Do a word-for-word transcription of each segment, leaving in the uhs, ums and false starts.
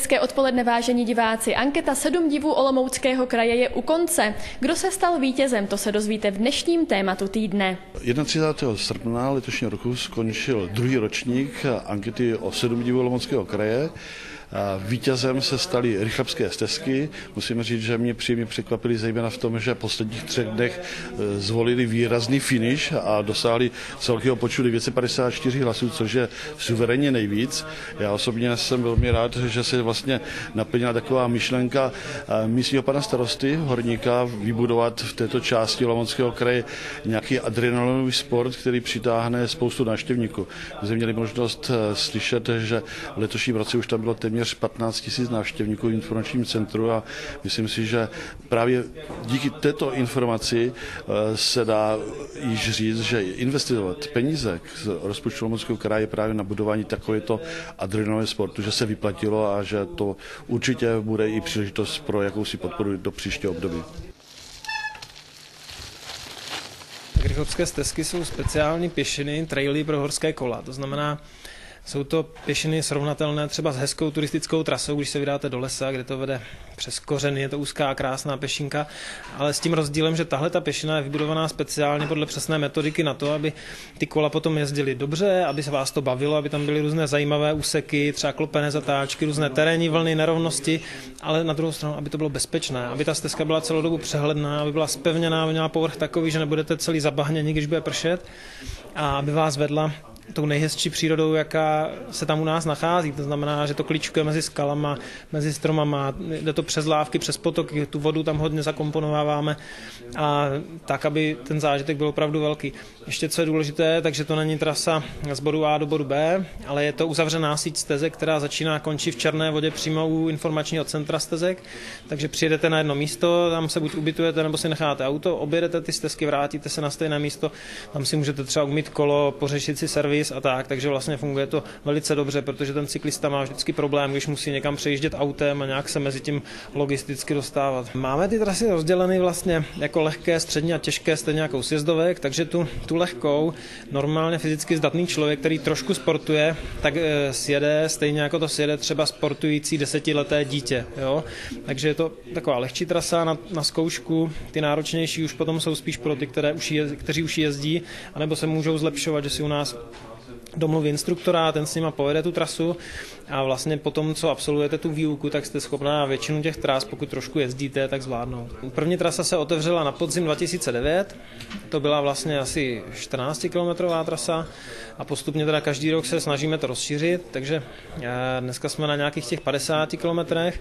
Hezké odpoledne, vážení diváci. Anketa sedm divů Olomouckého kraje je u konce. Kdo se stal vítězem, to se dozvíte v dnešním tématu týdne. třicátého prvního srpna letošního roku skončil druhý ročník ankety o sedm divů Olomouckého kraje. Vítězem se staly rychlebské stezky. Musím říct, že mě příjemně překvapili zejména v tom, že v posledních třech dnech zvolili výrazný finish a dosáhli celkového počtu devět set padesát čtyři hlasů, což je suverénně nejvíc. Já osobně jsem velmi rád, že se vlastně naplnila taková myšlenka místního pana starosty Horníka vybudovat v této části Olomouckého kraje nějaký adrenalinový sport, který přitáhne spoustu návštěvníků. My jsme měli možnost slyšet, že v letošním roce už tam bylo téměř patnáct tisíc návštěvníků v informačním centru a myslím si, že právě díky této informaci se dá již říct, že investovat peníze z rozpočtu Olomouckého kraje právě na budování takovéto adrenalinové sportu, že se vyplatilo a že to určitě bude i příležitost pro jakousi podporu do příštího období. Rychlebské stezky jsou speciální pěšiny, traily pro horské kola, to znamená, jsou to pěšiny srovnatelné třeba s hezkou turistickou trasou, když se vydáte do lesa, kde to vede přes kořeny, je to úzká, krásná pěšinka, ale s tím rozdílem, že tahle ta pěšina je vybudovaná speciálně podle přesné metodiky na to, aby ty kola potom jezdily dobře, aby se vás to bavilo, aby tam byly různé zajímavé úseky, třeba klopené zatáčky, různé terénní vlny, nerovnosti, ale na druhou stranu, aby to bylo bezpečné, aby ta stezka byla celou dobu přehledná, aby byla zpevněná, aby měla povrch takový, že nebudete celý zabahněni, když bude pršet, a aby vás vedla tou nejhezčí přírodou, jaká se tam u nás nachází. To znamená, že to kličkuje mezi skalama, mezi stromama, jde to přes lávky, přes potoky, tu vodu tam hodně zakomponováváme a tak, aby ten zážitek byl opravdu velký. Ještě co je důležité, takže to není trasa z bodu A do bodu B, ale je to uzavřená síť stezek, která začíná a končí v Černé Vodě přímo u informačního centra stezek, takže přijedete na jedno místo, tam se buď ubytujete, nebo si necháte auto, objedete ty stezky, vrátíte se na stejné místo, tam si můžete třeba umýt kolo, pořešit si servis a tak, takže vlastně funguje to velice dobře, protože ten cyklista má vždycky problém, když musí někam přejíždět autem a nějak se mezi tím logisticky dostávat. Máme ty trasy rozděleny vlastně jako lehké, střední a těžké, stejně jako sjezdovek, takže tu, tu lehkou, normálně fyzicky zdatný člověk, který trošku sportuje, tak e, sjede stejně jako to sjede třeba sportující desetileté dítě. Jo? Takže je to taková lehčí trasa na, na zkoušku, ty náročnější už potom jsou spíš pro ty, které už je, kteří už jezdí, anebo se můžou zlepšovat, že si u nás domluví instruktora, ten s nima povede tu trasu a vlastně potom, co absolvujete tu výuku, tak jste schopná většinu těch tras, pokud trošku jezdíte, tak zvládnout. První trasa se otevřela na podzim dva tisíce devět, to byla vlastně asi čtrnáctikilometrová trasa a postupně teda každý rok se snažíme to rozšířit, takže dneska jsme na nějakých těch padesáti kilometrech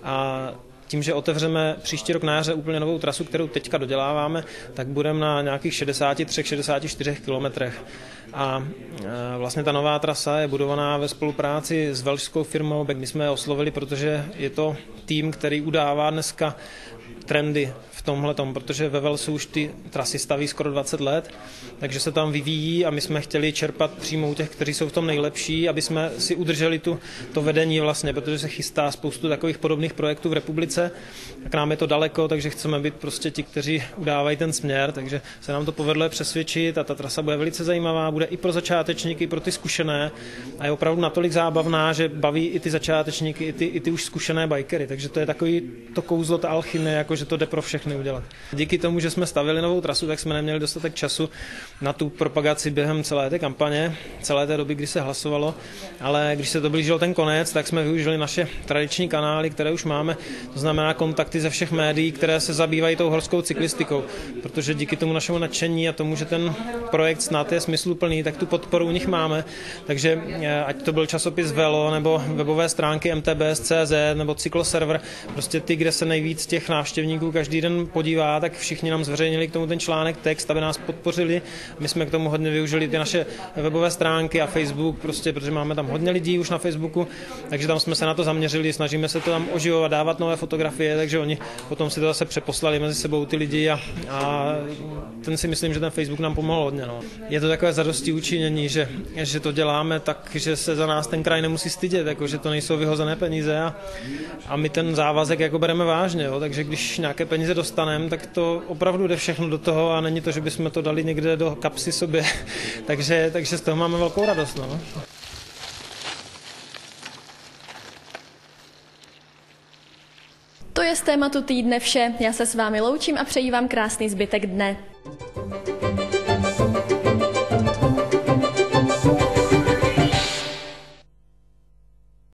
a tím, že otevřeme příští rok na jaře úplně novou trasu, kterou teďka doděláváme, tak budeme na nějakých šedesáti třech šedesáti čtyřech kilometrech. A vlastně ta nová trasa je budovaná ve spolupráci s velšskou firmou, my jsme je oslovili, protože je to tým, který udává dneska trendy v tomhletom, protože ve Velsu už ty trasy staví skoro dvacet let, takže se tam vyvíjí a my jsme chtěli čerpat přímo u těch, kteří jsou v tom nejlepší, aby jsme si udrželi tu, to vedení vlastně, protože se chystá spoustu takových podobných projektů v republice, tak nám je to daleko, takže chceme být prostě ti, kteří udávají ten směr, takže se nám to povedlo přesvědčit a ta trasa bude velice zajímavá, bude i pro začátečníky, i pro ty zkušené a je opravdu natolik zábavná, že baví i ty začátečníky, i ty, i ty už zkušené bikery, takže to je takový to kouzlo, ta alchymie, jako že to jde pro všechny udělat. Díky tomu, že jsme stavili novou trasu, tak jsme neměli dostatek času na tu propagaci během celé té kampaně, celé té doby, kdy se hlasovalo, ale když se to blížil ten konec, tak jsme využili naše tradiční kanály, které už máme, to znamená kontakty ze všech médií, které se zabývají tou horskou cyklistikou, protože díky tomu našemu nadšení a tomu, že ten projekt snad je smysluplný, tak tu podporu u nich máme, takže ať to byl časopis Velo, nebo webové stránky M T B S tečka C Z, nebo Cykloserver, prostě ty, kde se nejvíc těch návštěvníků každý den podívá, tak všichni nám zveřejnili k tomu ten článek, text, aby nás podpořili. My jsme k tomu hodně využili ty naše webové stránky a Facebook, prostě, protože máme tam hodně lidí už na Facebooku, takže tam jsme se na to zaměřili, snažíme se to tam oživovat, dávat nové fotografie, takže oni potom si to zase přeposlali mezi sebou ty lidi a, a ten si myslím, že ten Facebook nám pomohl hodně. No. Je to takové zadosti učinění, že, že to děláme tak, že se za nás ten kraj nemusí stydět, jako, že to nejsou vyhozené peníze a, a my ten závazek jako bereme vážně, jo, takže když nějaké peníze dostaneme, tak to opravdu jde všechno do toho a není to, že bychom to dali někde do kapsy sobě, takže, takže z toho máme velkou radost. No. To je z tématu týdne vše. Já se s vámi loučím a přeji vám krásný zbytek dne.